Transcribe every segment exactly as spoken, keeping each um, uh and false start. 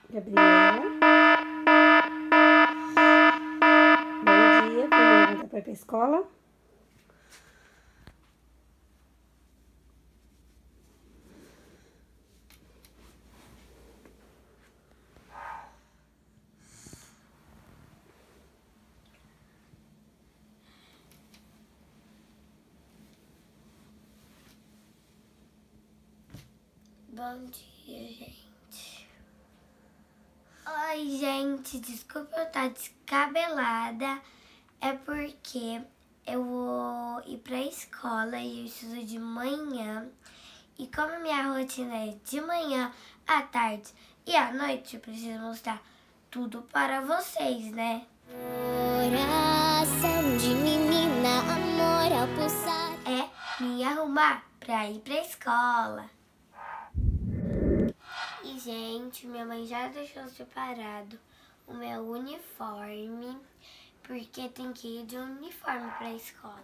Gabriela. Bom dia, vamos levantar para ir pra escola? Bom dia, gente. Oi, gente. Desculpa eu estar descabelada. É porque eu vou ir pra escola e eu estudo de manhã. E como minha rotina é de manhã, à tarde e à noite, eu preciso mostrar tudo para vocês, né? Coração de menina, amor ao pulsar. É me arrumar pra ir pra escola. E, gente, minha mãe já deixou separado o meu uniforme, porque tem que ir de uniforme pra escola.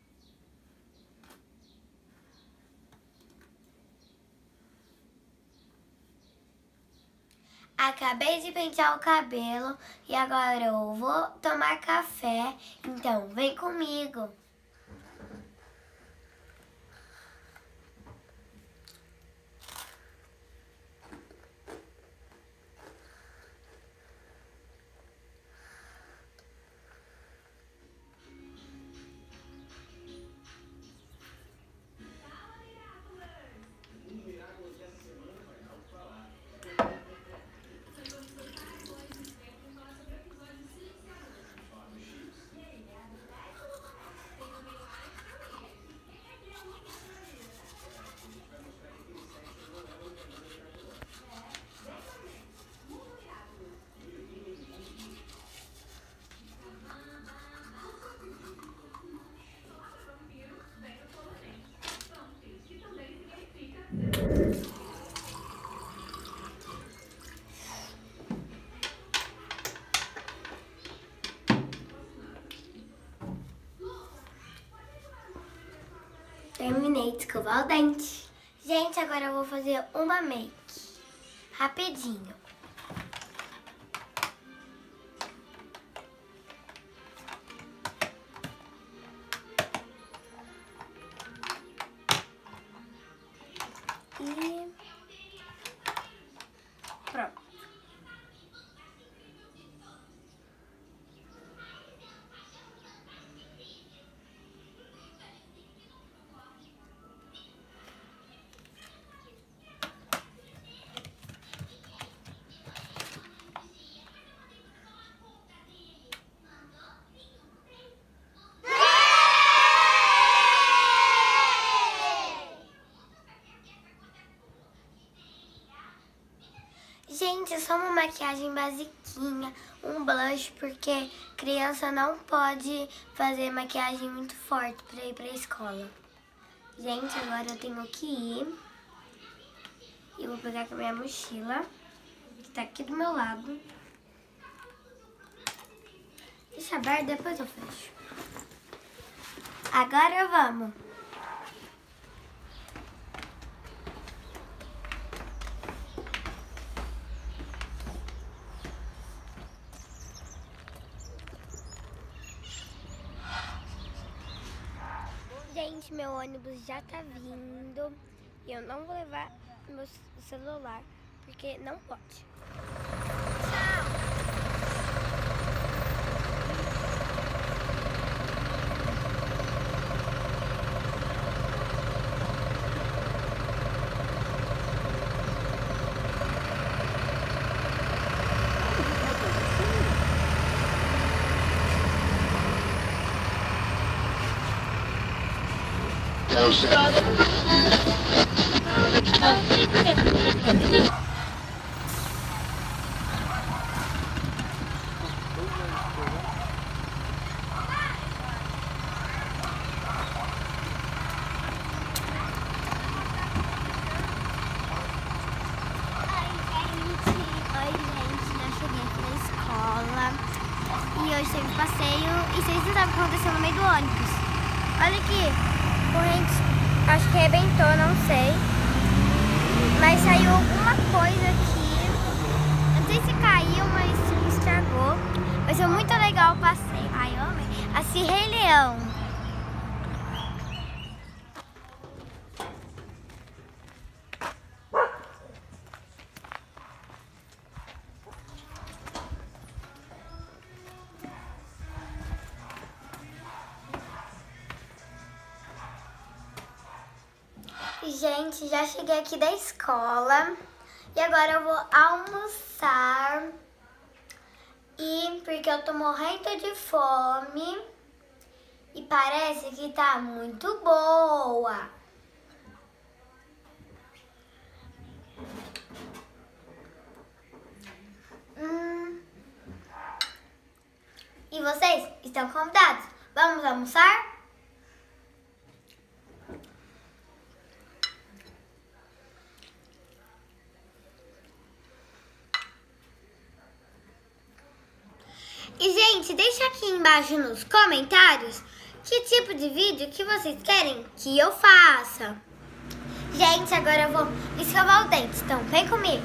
Acabei de pentear o cabelo e agora eu vou tomar café, então vem comigo. Terminei de escovar o dente. Gente, agora eu vou fazer uma make. Rapidinho. E pronto. Gente, é só uma maquiagem basiquinha, um blush, porque criança não pode fazer maquiagem muito forte pra ir pra escola. Gente, agora eu tenho que ir. Eu vou pegar com a minha mochila, que tá aqui do meu lado. Deixa aberto, depois eu fecho. Agora vamos. Gente, meu ônibus já tá vindo e eu não vou levar meu celular porque não pode. Tchau! E hoje teve passeio e vocês não sabem o que aconteceu no meio do ônibus. Olha aqui, corrente, acho que arrebentou, não sei. Mas saiu alguma coisa aqui. Não sei se caiu, mas se estragou. Vai ser muito legal o passeio. Ai, homem, assim, Rei Leão. Gente, já cheguei aqui da escola e agora eu vou almoçar. E porque eu tô morrendo de fome e parece que tá muito boa. Hum. E vocês estão convidados? Vamos almoçar? E, gente, deixa aqui embaixo nos comentários que tipo de vídeo que vocês querem que eu faça. Gente, agora eu vou escovar o dente, então vem comigo.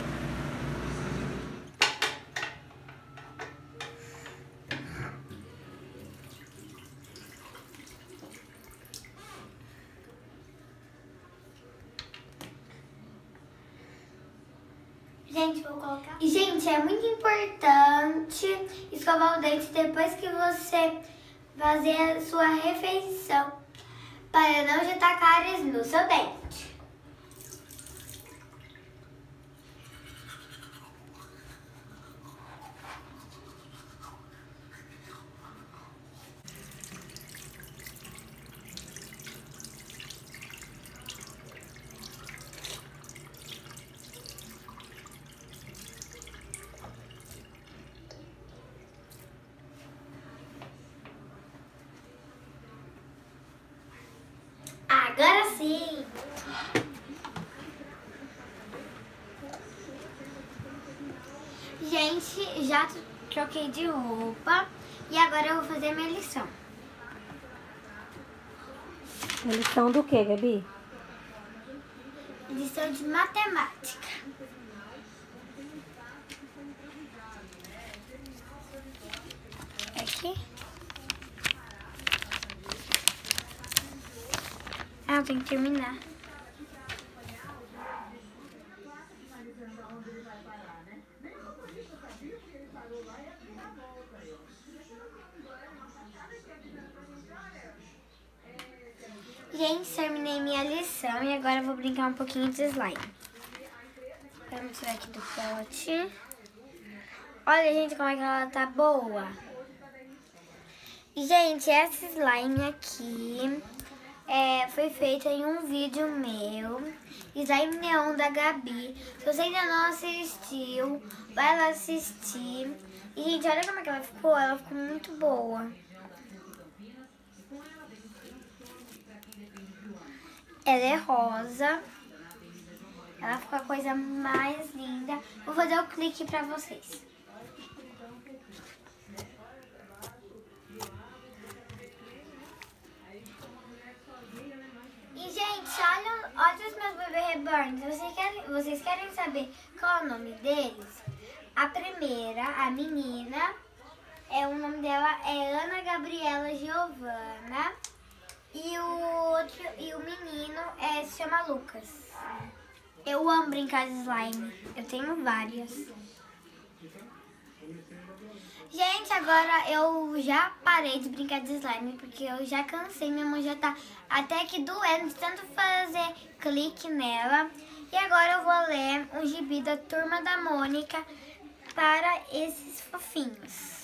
Gente, vou colocar. E, gente, é muito importante escovar o dente depois que você fazer a sua refeição, para não juntar cáries no seu dente. Agora sim! Gente, já troquei de roupa e agora eu vou fazer minha lição. A lição do que, Gabi? Lição de matemática. Aqui. Ah, tem que terminar. Gente, terminei minha lição e agora eu vou brincar um pouquinho de slime. Vamos tirar aqui do pote. Olha, gente, como é que ela tá boa. E, gente, essa slime aqui é, foi feita em um vídeo meu, Slime Neon da Gabi. Se você ainda não assistiu, vai lá assistir. E, gente, olha como é que ela ficou. Ela ficou muito boa. Ela é rosa. Ela ficou a coisa mais linda. Vou fazer o clique pra vocês. E, gente, olha, olha os meus bebês reborn. Vocês querem, vocês querem saber qual é o nome deles? A primeira, a menina, é, o nome dela é Ana Gabriela Giovana. E o outro, e o menino é, se chama Lucas. Eu amo brincar de slime. Eu tenho várias. Gente, agora eu já parei de brincar de slime, porque eu já cansei. Minha mão já tá até que doendo de tanto fazer clique nela. E agora eu vou ler um gibi da Turma da Mônica para esses fofinhos.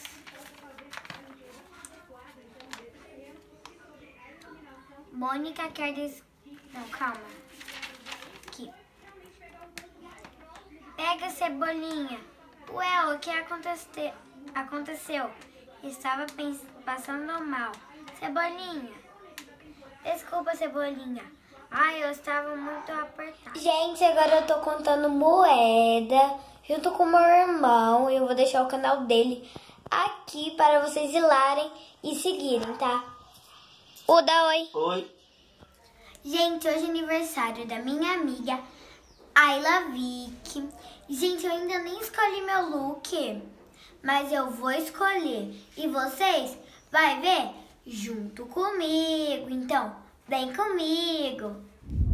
Mônica quer des... Não, calma. Aqui. Pega, Cebolinha. Ué, o que aconte... aconteceu? Estava pens... passando mal. Cebolinha. Desculpa, Cebolinha. Ai, eu estava muito apertada. Gente, agora eu tô contando moeda junto com o meu irmão. Eu vou deixar o canal dele aqui para vocês irem e seguirem, tá? O da oi. Oi. Gente, hoje é aniversário da minha amiga, a Ayla Vick. Gente, eu ainda nem escolhi meu look, mas eu vou escolher. E vocês vai ver junto comigo. Então, vem comigo.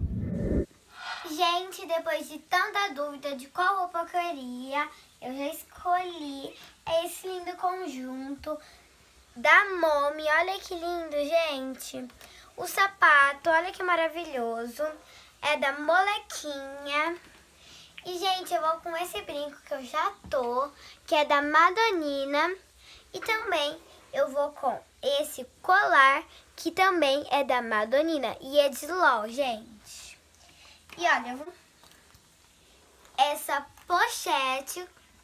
Gente, depois de tanta dúvida de qual roupa eu queria, eu já escolhi esse lindo conjunto da Momi. Olha que lindo, gente. O sapato, olha que maravilhoso. É da Molequinha. E, gente, eu vou com esse brinco que eu já tô, que é da Madonina. E também eu vou com esse colar, que também é da Madonina. E é de LOL, gente. E olha, eu vou... essa pochete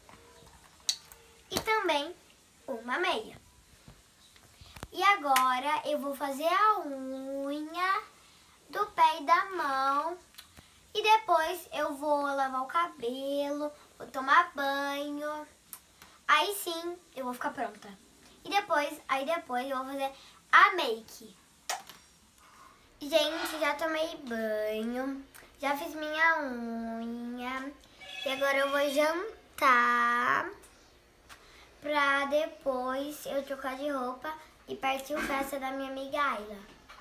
e também uma meia. E agora eu vou fazer a unha do pé e da mão. E depois eu vou lavar o cabelo, vou tomar banho. Aí sim eu vou ficar pronta. E depois, aí depois eu vou fazer a make. Gente, já tomei banho, já fiz minha unha. E agora eu vou jantar pra depois eu trocar de roupa e partir o festa da minha amiga Ayla.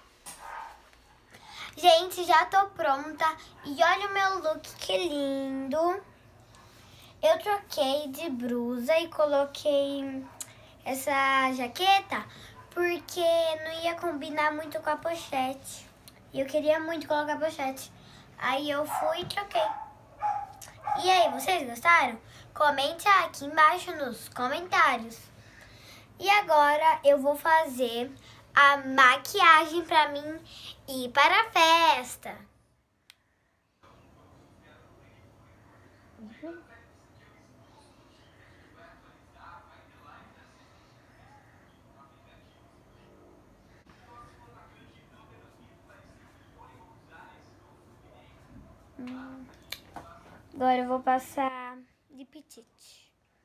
Gente, já tô pronta. E olha o meu look, que lindo. Eu troquei de blusa e coloquei essa jaqueta porque não ia combinar muito com a pochete. E eu queria muito colocar a pochete. Aí eu fui e troquei. E aí, vocês gostaram? Comente aqui embaixo nos comentários. E agora eu vou fazer a maquiagem pra mim ir para a festa. Hum. Agora eu vou passar de petite.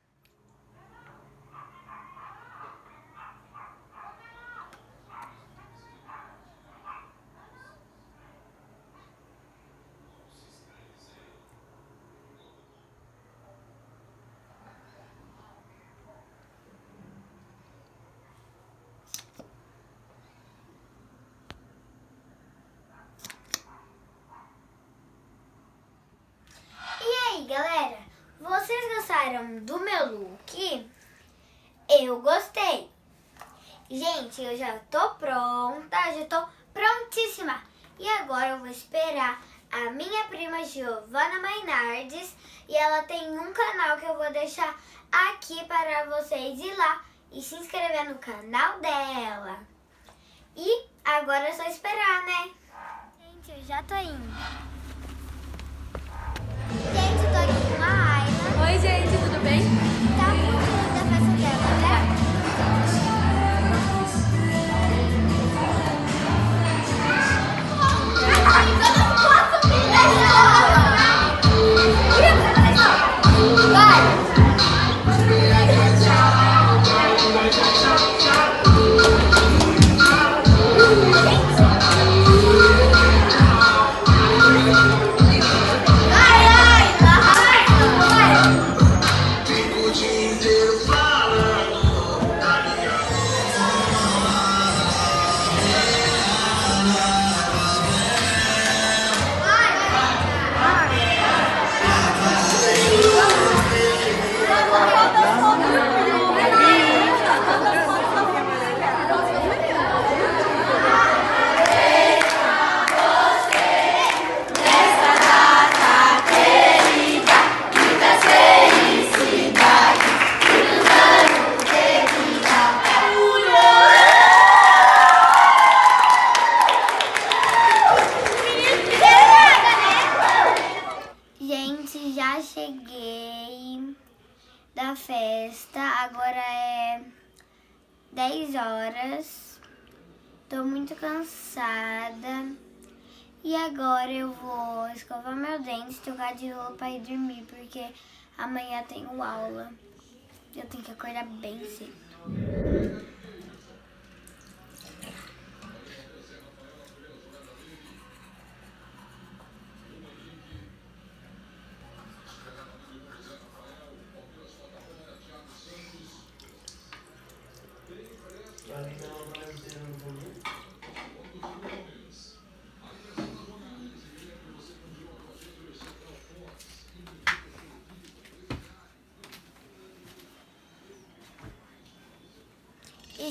Galera, vocês gostaram do meu look? Eu gostei. Gente, eu já tô pronta, já tô prontíssima. E agora eu vou esperar a minha prima Giovana Mainardes. E ela tem um canal que eu vou deixar aqui para vocês ir lá e se inscrever no canal dela. E agora é só esperar, né? Gente, eu já tô indo. Gente, eu tô aqui com a Ayla. Oi, gente, tudo bem? Tá muito linda a festa dela, né? Já cheguei da festa, agora é dez horas, tô muito cansada e agora eu vou escovar meu dente, trocar de roupa e dormir, porque amanhã tenho aula, eu tenho que acordar bem cedo.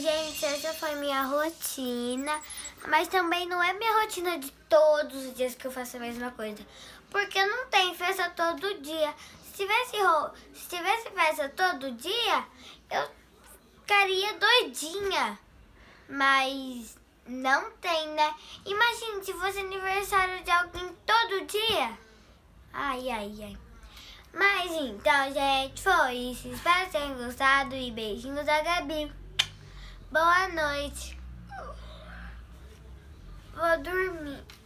gente, essa foi minha rotina. Mas também não é minha rotina de todos os dias que eu faço a mesma coisa. Porque não tem festa todo dia. Se tivesse, se tivesse festa todo dia, eu ficaria doidinha. Mas não tem, né? Imagine se fosse aniversário de alguém todo dia. Ai, ai, ai. Mas então, gente, foi isso. Espero que tenham gostado e beijinhos da Gabi. Boa noite. Vou dormir.